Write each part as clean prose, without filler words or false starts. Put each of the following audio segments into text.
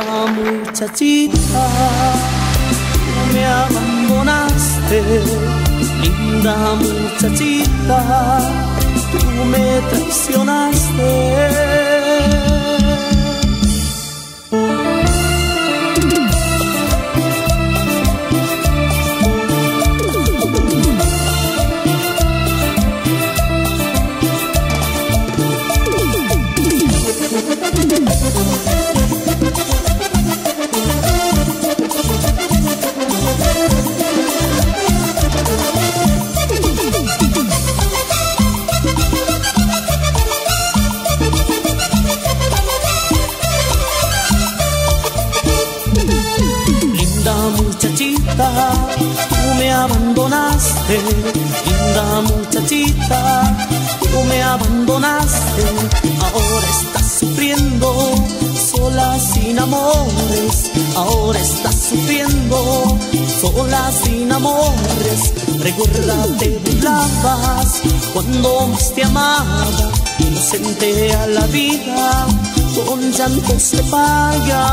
muchachita, tú me abandonaste. Linda muchachita, tú me traicionaste. Muchachita, tú me abandonaste. Linda muchachita, tú me abandonaste. Ahora estás sufriendo sola sin amores. Ahora estás sufriendo sola sin amores. Recuerda, te burlabas cuando más te amaba. Inocente a la vida, con llanto se paga.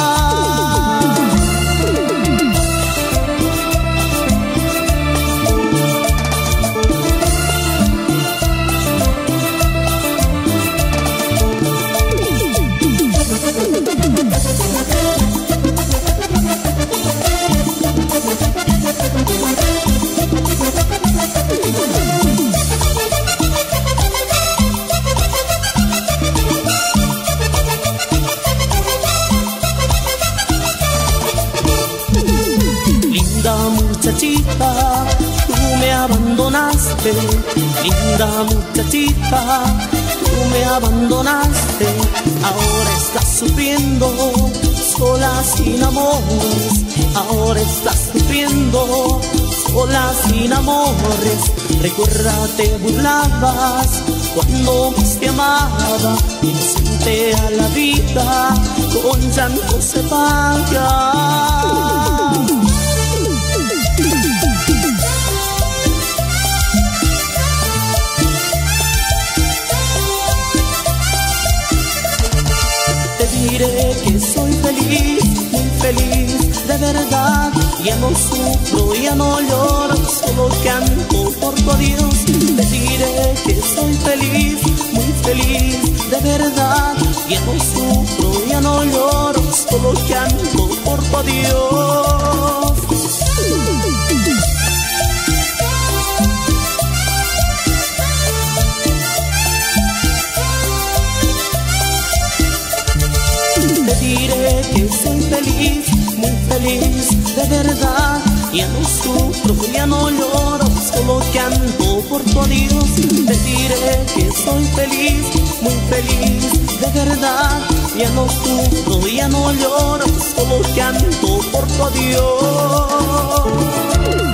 Linda muchachita, tú me abandonaste. Linda muchachita, tú me abandonaste. Ahora estás sufriendo sola sin amores. Ahora estás sufriendo sola sin amores. Recuerda, te burlabas cuando más te amaba. Inocente a la vida, con llanto se paga. Diré que soy feliz, muy feliz, de verdad. Ya no sufro, ya no lloro, solo canto por tu adiós. Te diré que soy feliz, muy feliz, de verdad. Ya no sufro, ya no lloro, solo canto por tu adiós. Te diré que soy feliz, muy feliz, de verdad. Ya no sufro, ya no lloro, solo canto por tu adiós. Te diré que soy feliz, muy feliz, de verdad. Ya no sufro, ya no lloro, solo canto por tu adiós.